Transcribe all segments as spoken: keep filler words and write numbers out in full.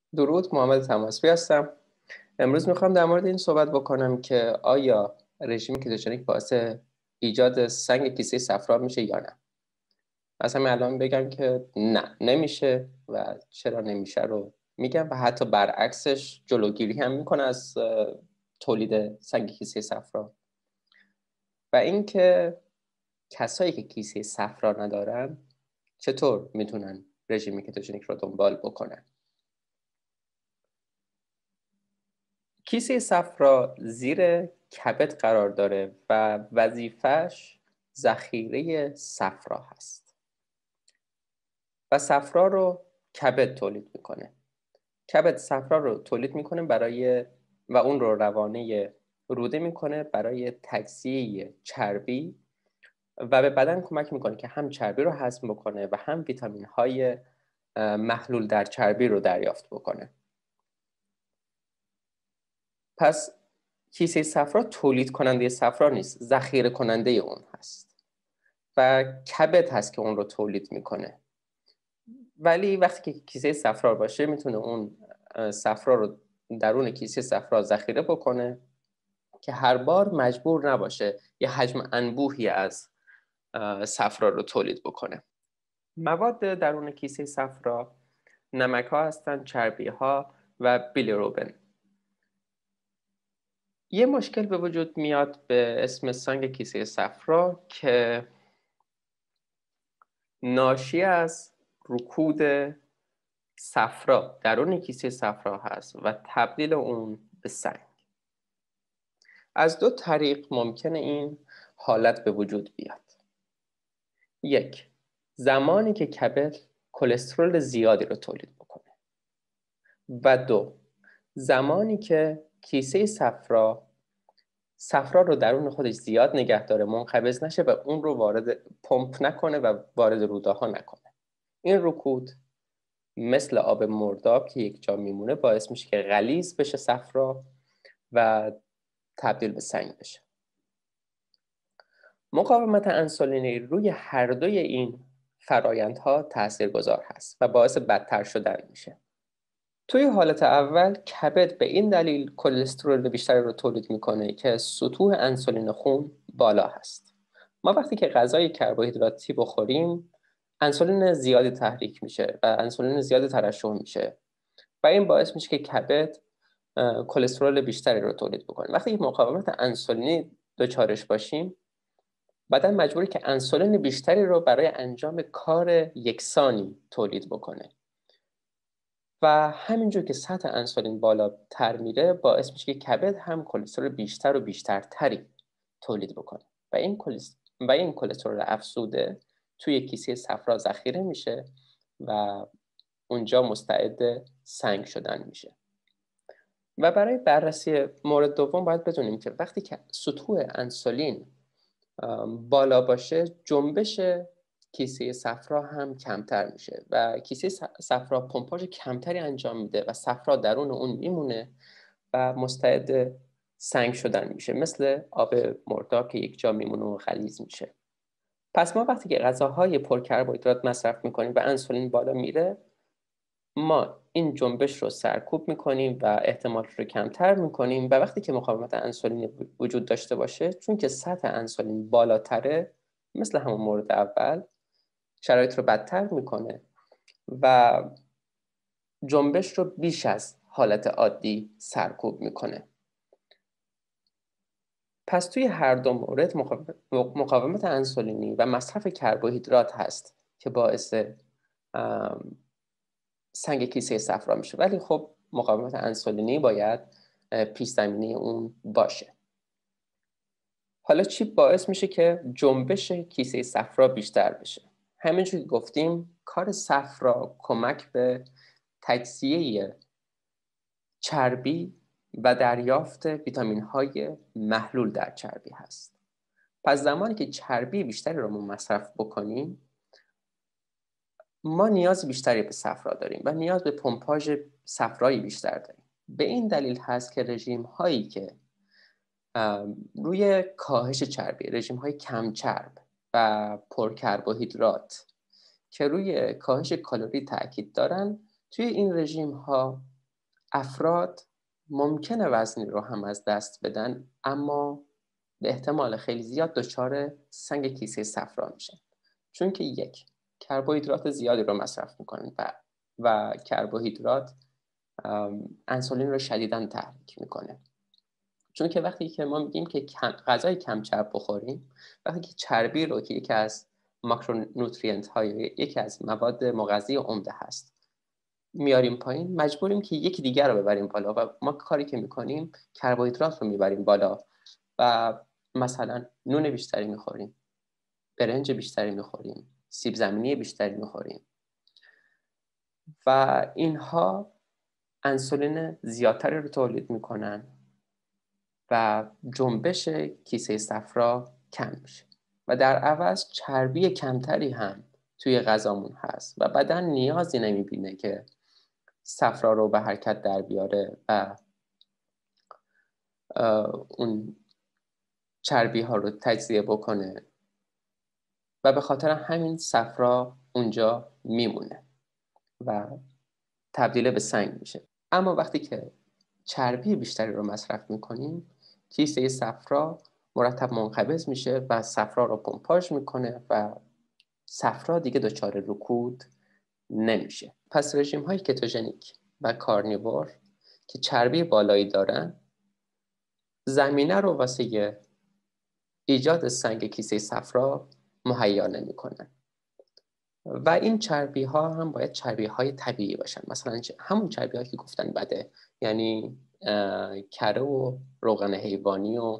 درود، محمد تماسبی هستم. امروز میخوام در مورد این صحبت بکنم که آیا رژیم کتوژنیک باعث ایجاد سنگ کیسه صفرا میشه یا نه. از همین الان بگم که نه، نمیشه و چرا نمیشه رو میگم و حتی برعکسش جلوگیری هم میکنه از تولید سنگ کیسه صفرا. و اینکه کسایی که کیسه صفرا ندارن چطور میتونن رژیم کتوژنیک رو دنبال بکنن. کیسه صفرا زیر کبد قرار داره و وظیفش ذخیره صفرا هست و صفرا رو کبد تولید میکنه. کبد صفرا رو تولید میکنه برای و اون رو روانه روده میکنه برای تجزیه چربی و به بدن کمک میکنه که هم چربی رو هضم بکنه و هم ویتامین های محلول در چربی رو دریافت بکنه. پس کیسه صفرا تولید کننده صفرا نیست، ذخیره کننده اون هست و کبد هست که اون رو تولید میکنه. ولی وقتی که کیسه صفرا باشه میتونه اون صفرا رو درون کیسه صفرا ذخیره بکنه که هر بار مجبور نباشه یه حجم انبوهی از صفرا رو تولید بکنه. مواد درون کیسه صفرا نمک ها هستن، چربی ها و بیلیروبین. یه مشکل به وجود میاد به اسم سنگ کیسه صفرا که ناشی از رکود صفرا درون کیسه صفرا هست و تبدیل اون به سنگ. از دو طریق ممکنه این حالت به وجود بیاد. یک، زمانی که کبد کلسترول زیادی رو تولید بکنه و دو، زمانی که کیسه صفرا صفرا رو درون خودش زیاد نگه داره، منقبض نشه و اون رو وارد پمپ نکنه و وارد روده ها نکنه. این رکود مثل آب مرداب که یک جا میمونه باعث میشه که غلیظ بشه صفرا و تبدیل به سنگ بشه. مقاومت انسولینی روی هر دوی این فرایندها تاثیرگذار هست و باعث بدتر شدن میشه. توی حالت اول کبد به این دلیل کلسترول بیشتری رو تولید میکنه که سطوح انسولین خون بالا هست. ما وقتی که غذای کربوهیدراتی بخوریم انسولین زیادی تحریک میشه و انسولین زیادی ترشح میشه و این باعث میشه که کبد کلسترول بیشتری رو تولید بکنه. وقتی که مقاومت انسولینی دچارش باشیم بدن مجبوره که انسولین بیشتری رو برای انجام کار یکسانی تولید بکنه و همینجور که سطح انسولین بالاتر میره باعث میشه که کبد هم کلسترول بیشتر و بیشتر تری تولید بکنه و این کلسترول و این کلسترول افزوده توی کیسه صفرا ذخیره میشه و اونجا مستعد سنگ شدن میشه. و برای بررسی مورد دوم باید بدونیم که وقتی که سطوح انسولین بالا باشه جنبش کیسه صفرا هم کمتر میشه و کیسه صفرا پمپاژ کمتری انجام میده و صفرا درون اون میمونه و مستعد سنگ شدن میشه، مثل آب مرداب که یک جا میمونه و غلیظ میشه. پس ما وقتی که غذاهای پرکربوهیدرات مصرف میکنیم و انسولین بالا میره ما این جنبش رو سرکوب میکنیم و احتمال رو کمتر میکنیم و وقتی که مقاومت انسولین وجود داشته باشه چون که سطح انسولین بالاتره مثل همون مورد اول شرایط رو بدتر میکنه و جنبش رو بیش از حالت عادی سرکوب میکنه. پس توی هر دو مورد مقاومت انسولینی و مصرف کربوهیدرات هست که باعث سنگ کیسه صفرا میشه، ولی خب مقاومت انسولینی باید پیش زمینه اون باشه. حالا چی باعث میشه که جنبش کیسه صفرا بیشتر بشه؟ همینجوری که گفتیم کار صفرا کمک به تجزیه چربی و دریافت ویتامین های محلول در چربی هست. پس زمانی که چربی بیشتری رو ما مصرف بکنیم ما نیاز بیشتری به صفرا داریم و نیاز به پمپاژ صفرایی بیشتر داریم. به این دلیل هست که رژیم هایی که روی کاهش چربی، رژیم های کم چرب و پر کربوهیدرات که روی کاهش کالری تاکید دارن، توی این رژیم ها افراد ممکنه وزنی رو هم از دست بدن، اما به احتمال خیلی زیاد دچار سنگ کیسه صفرا میشن، چون که یک، کربوهیدرات زیادی رو مصرف میکنن و و کربوهیدرات انسولین رو شدیداً تحریک میکنه. چون که وقتی که ما میگیم که غذای کم چرب بخوریم، وقتی که چربی رو که یکی از ماکرونوترینت های یکی از مواد مغذی عمده هست میاریم پایین، مجبوریم که یکی دیگر رو ببریم بالا و ما کاری که میکنیم کربوهیدرات رو میبریم بالا و مثلا نون بیشتری میخوریم، برنج بیشتری میخوریم، سیب زمینی بیشتری میخوریم و اینها انسولین زیادتری رو تولید میکنن و جنبش کیسه صفرا کم میشه و در عوض چربی کمتری هم توی غذامون هست و بدن نیازی نمیبینه که صفرا رو به حرکت در بیاره و اون چربی ها رو تجزیه بکنه و به خاطر همین صفرا اونجا میمونه و تبدیل به سنگ میشه. اما وقتی که چربی بیشتری رو مصرف میکنیم، کیسه صفرا مرتب منقبض میشه و صفرا رو پمپاژ میکنه و صفرا دیگه دچار رکود نمیشه. پس رژیم های کتوژنیک و کارنیور که چربی بالایی دارن زمینه رو واسه ایجاد سنگ کیسه صفرا مهیا نمیکنن و این چربی ها هم باید چربی های طبیعی باشن، مثلا همون چربی هایی که گفتن بده، یعنی کره و روغن حیوانی و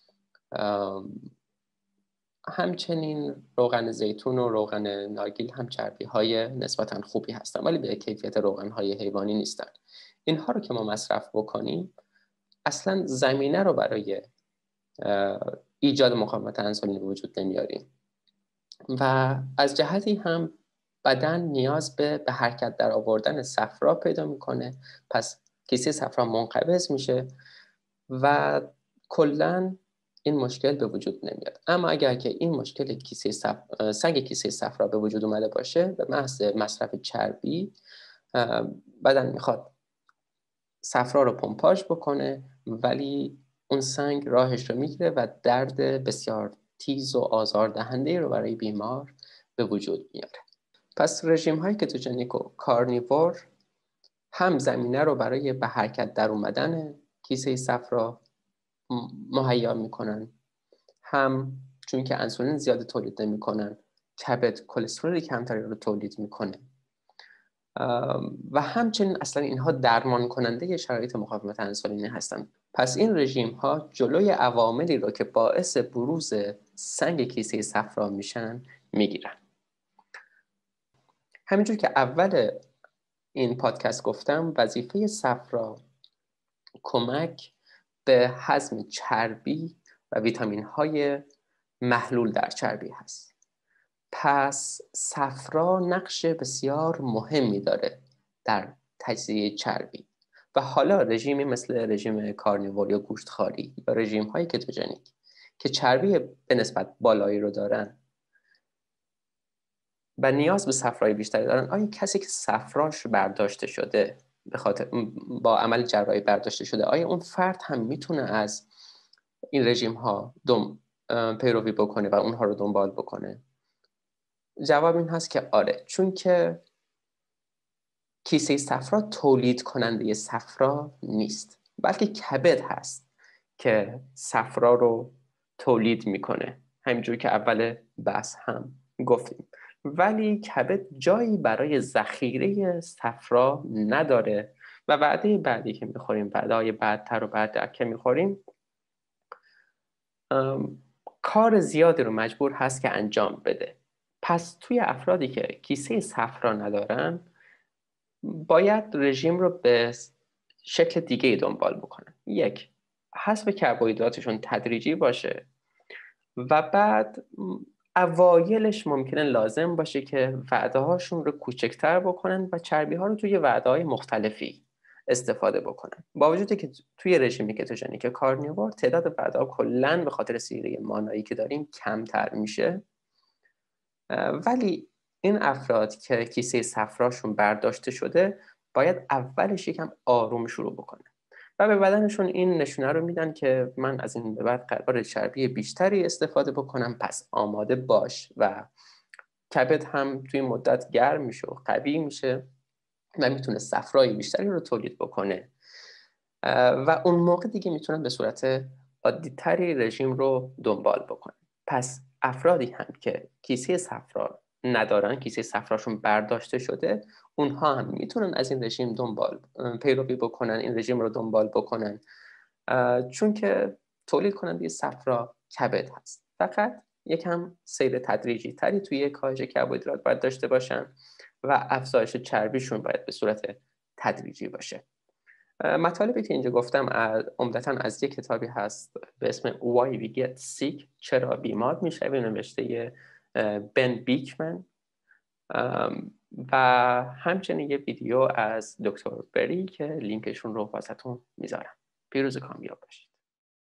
همچنین روغن زیتون و روغن نارگیل هم چربی های نسبتاً خوبی هستن ولی به کیفیت روغن های حیوانی نیستن. اینها رو که ما مصرف بکنیم اصلا زمینه رو برای ایجاد مقاومت انسولین وجود نمیاریم و از جهتی هم بدن نیاز به به حرکت در آوردن صفرا پیدا میکنه، پس کیسه صفرا منقبض میشه و کلاً این مشکل به وجود نمیاد. اما اگر که این مشکل کیسه صف... سنگ کیسه صفرا به وجود اومده باشه به محض مصرف چربی، بدن میخواد صفرا رو پمپاژ بکنه ولی اون سنگ راهش رو میگیره و درد بسیار تیز و آزاردهنده رو برای بیمار به وجود میاره. پس رژیم های کتوژنیک و کارنیور هم زمینه رو برای به حرکت در اومدن کیسه صفرا مهیا میکنن، هم چون که انسولین زیاد تولید نمیکنن کبد کلسترول کمتری رو تولید میکنه و همچنین اصلا اینها درمان کننده شرایط مقاومت انسولینی هستن. پس این رژیم ها جلوی عواملی رو که باعث بروز سنگ کیسه صفرا میشن میگیرن. همینجور که اول این پادکست گفتم وظیفه صفرا کمک به هضم چربی و ویتامین های محلول در چربی هست. پس صفرا نقش بسیار مهمی داره در تجزیه چربی و حالا رژیمی مثل رژیم کارنیور یا گوشتخواری یا رژیم های کتوژنیک که چربی به نسبت بالایی رو دارن و نیاز به صفرای بیشتری دارن، آیا کسی که صفراش برداشته شده به خاطر با عمل جراحی برداشته شده، آیا اون فرد هم میتونه از این رژیم ها دم پیروی بکنه و اونها رو دنبال بکنه؟ جواب این هست که آره، چون که کیسه صفرا تولید کننده صفرا نیست بلکه کبد هست که صفرا رو تولید میکنه، همینجور که اول بحث هم گفتیم. ولی کبد جایی برای ذخیره صفرا نداره و وعده بعدی که میخوریم، وعده‌های بعدتر و بعدتر که میخوریم کار زیادی رو مجبور هست که انجام بده. پس توی افرادی که کیسه صفرا ندارن باید رژیم رو به شکل دیگه دنبال بکنن. یک، حذف کربوهیدراتشون تدریجی باشه و بعد اوایلش ممکنه لازم باشه که وعده هاشون رو کوچکتر بکنن و چربی ها رو توی وعده های مختلفی استفاده بکنن. با وجودی که توی رژیم کتوژنیک کارنیور تعداد وعده ها کلاً به خاطر سیره مانایی که داریم کمتر میشه، ولی این افراد که کیسه صفراشون برداشته شده باید اولش یکم آروم شروع بکنه و به بدنشون این نشونه رو میدن که من از این به بعد قرار چربی بیشتری استفاده بکنم، پس آماده باش. و کبد هم توی مدت گرم میشه و قوی میشه و میتونه صفرای بیشتری رو تولید بکنه و اون موقع دیگه میتونن به صورت عادی تری رژیم رو دنبال بکنن. پس افرادی هم که کیسه صفرا ندارن، کیسه صفراشون برداشته شده، اونها هم میتونن از این رژیم دنبال پیروی بکنن، این رژیم رو دنبال بکنن، چون که تولید کننده صفرا کبد هست. فقط یکم سیر تدریجی تری توی کاهش کربوهیدرات باید داشته باشن و افزایش چربیشون باید به صورت تدریجی باشه. مطالبی که اینجا گفتم عمدتاً از یک کتابی هست به اسم Why We Get Sick، چرا بیمار میشویم، نوشته بن بیکمن، و همچنین یه ویدیو از دکتر بری که لینکشون رو واسهتون میذارم. پیروز کامیاب باشید.